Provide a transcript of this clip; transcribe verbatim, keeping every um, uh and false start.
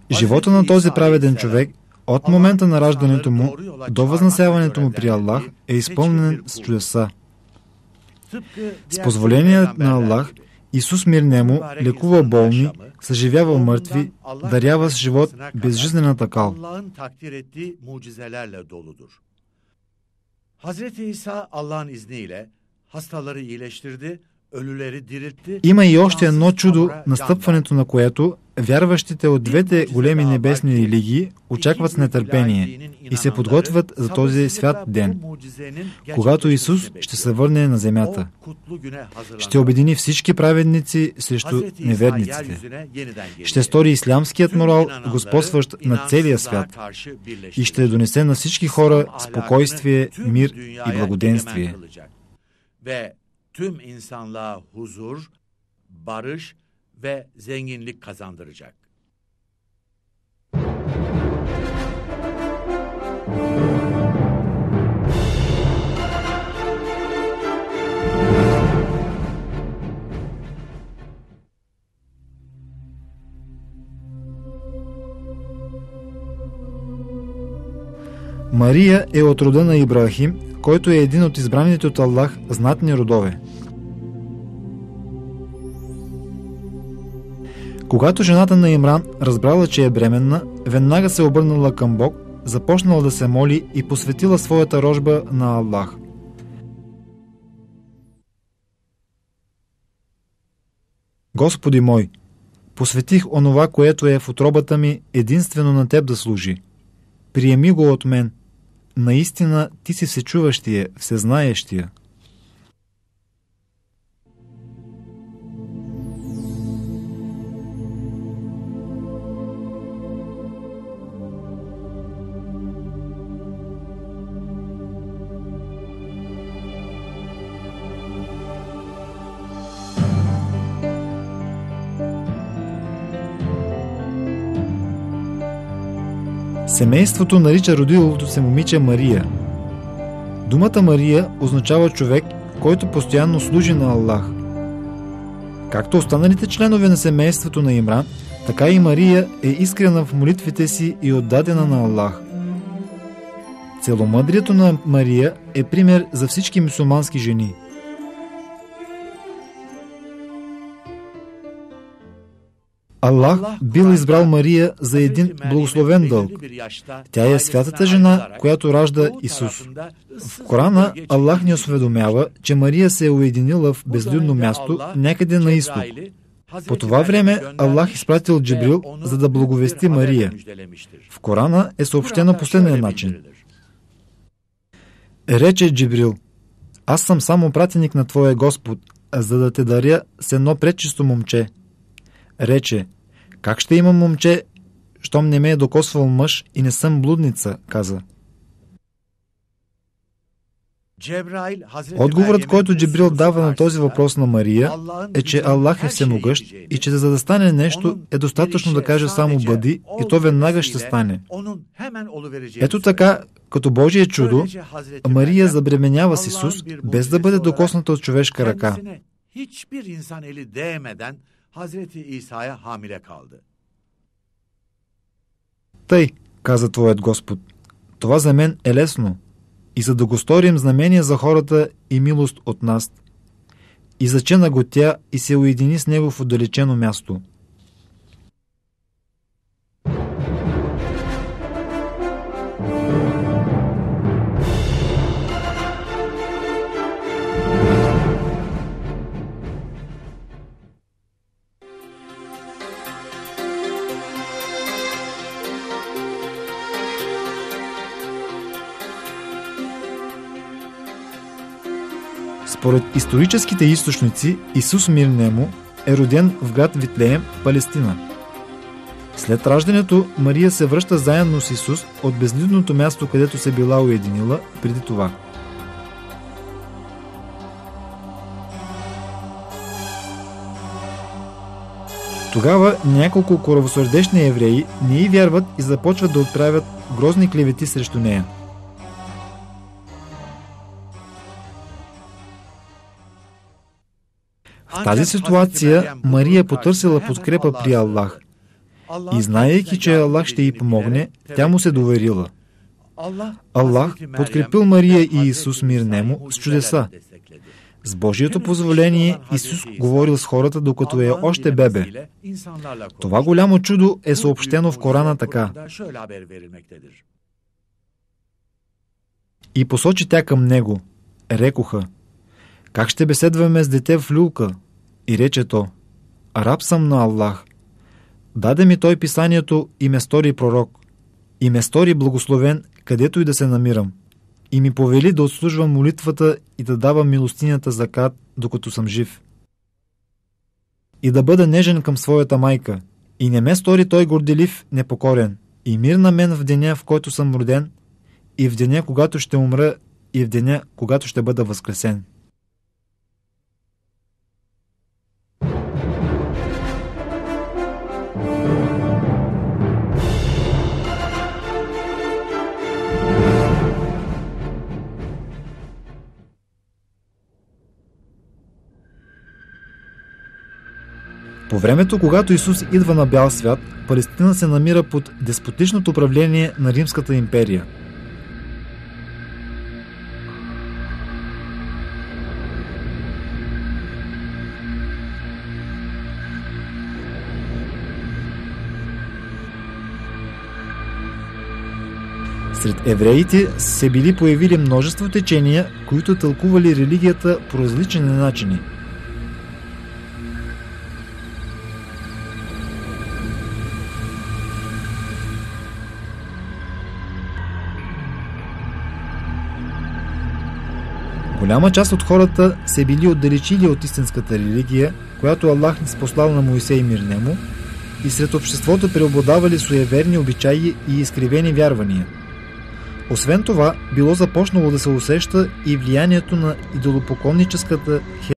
Живота на този праведен човек от момента на раждането му до възнесяването му при Аллах е изпълнен с чудеса. С позволение на Аллах, Исус мир нему лекува болни, съживява мъртви, дарява с живот безжизнената кал. Hazreti İsa Allah'ın izniyle hastaları iyileştirdi, ölüleri diriltti. Има и още едно чудо, настъпването на което вярващите от двете големи небесни религии очакват с нетърпение и се подготвят за този свят ден, когато Исус ще се върне на земята. Ще обедини всички праведници срещу неверниците. Ще стори ислямският морал господстващ на целия свят и ще донесе на всички хора спокойствие, мир и благоденствие. Tüm insanlığa huzur, barış ve zenginlik kazandıracak. Мария е от рода на Ибрахим, който е един от избраните от Аллах знатни родове. Когато жената на Имран разбрала, че е бременна, веднага се обърнала към Бог, започнала да се моли и посветила своята рожба на Аллах. Господи мой, посветих онова, което е в утробата ми, единствено на Теб да служи. Приеми го от мен. Наистина Ти си всечуващия, всезнаещия. Семейството нарича родилото се момиче Мария. Думата Мария означава човек, който постоянно служи на Аллах. Както останалите членове на семейството на Имран, така и Мария е искрена в молитвите си и отдадена на Аллах. Целомъдрието на Мария е пример за всички мюсюлмански жени. Аллах бил избрал Мария за един благословен дълг. Тя е святата жена, която ражда Исус. В Корана Аллах ни осведомява, че Мария се е уединила в безлюдно място някъде на изток. По това време Аллах изпратил Джибрил, за да благовести Мария. В Корана е съобщено последния начин. Рече Джибрил: аз съм само пратеник на Твоя Господ, за да те даря с едно предчисто момче. Рече: как ще имам момче, щом не ме е докосвал мъж и не съм блудница, каза. Отговорът, който Джибрил дава на този въпрос на Мария, е, че Аллах е всемогъщ и че за да стане нещо е достатъчно да каже само бъди и то веднага ще стане. Ето така, като Божие чудо, Мария забременява с Исус, без да бъде докосната от човешка ръка. Hazreti İsa'ya hamile kaldı. Тъй, каза Твоят Господ, това за мен е лесно, и за да го сторим знамение за хората и милост от нас. И зачена го тя и се уедини с него в отдалечено място. Според историческите източници, Исус мир нему е роден в град Витлеем, Палестина. След раждането Мария се връща заедно с Исус от безлюдното място, където се била уединила преди това. Тогава няколко коравосърдечни евреи не й вярват и започват да отправят грозни клевети срещу нея. В тази ситуация Мария потърсила подкрепа при Аллах И знаейки, че Аллах ще й помогне, тя му се доверила. Аллах подкрепил Мария и Исус мир нему с чудеса. С Божието позволение Исус говорил с хората, докато е още бебе. Това голямо чудо е съобщено в Корана така. И посочи тя към него. Рекоха: как ще беседваме с дете в люлка? И рече то: раб съм на Аллах. Даде ми той писанието и ме стори пророк. И ме стори благословен, където и да се намирам. И ми повели да отслужвам молитвата и да давам милостинята закат, докато съм жив. И да бъда нежен към своята майка. И не ме стори той горделив, непокорен. И мир на мен в деня, в който съм роден, и в деня, когато ще умра, и в деня, когато ще бъда възкресен. По времето, когато Исус идва на бял свят, Палестина се намира под деспотичното управление на Римската империя. Сред евреите се били появили множество течения, които тълкували религията по различни начини. Голяма част от хората се били отдалечили от истинската религия, която Аллах ни спослал на Моисей мир нему, и сред обществото преобладавали суеверни обичаи и изкривени вярвания. Освен това, било започнало да се усеща и влиянието на идолопоклонническата